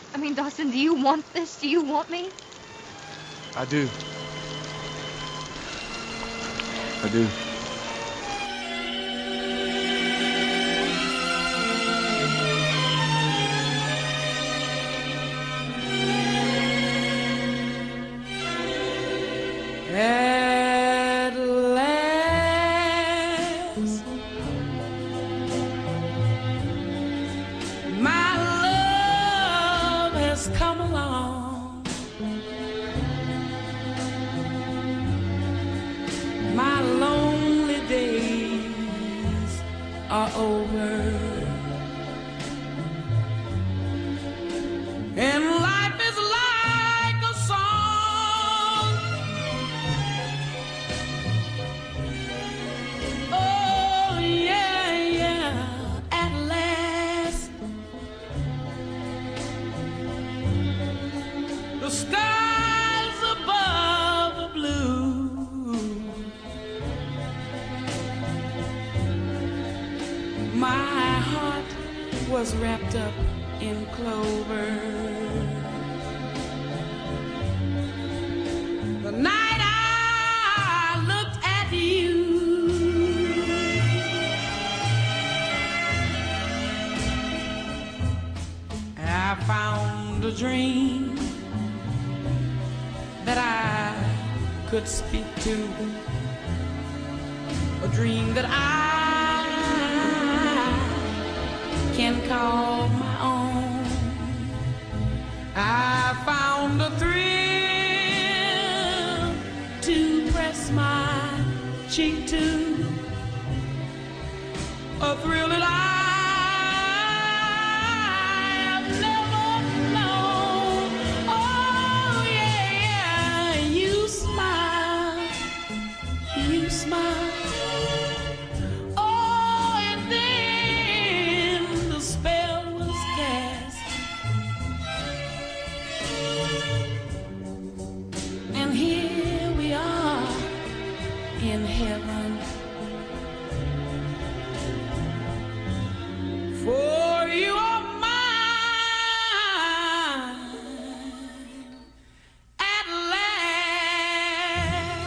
I mean, Dawson, do you want this? Do you want me? I do. I do. At last, my love has come along. My lonely days are over, and life is like a song. Oh yeah, yeah, at last the skies above are blue. My heart was wrapped up in clover. The night I looked at you, I found a dream that I could speak to, a dream that I can call my own. I found a thrill to press my cheek to, a thrill that I have never known. Oh yeah, yeah, you smile, you smile. Oh, and then the spell was cast, and here we are in heaven. For you are mine at last.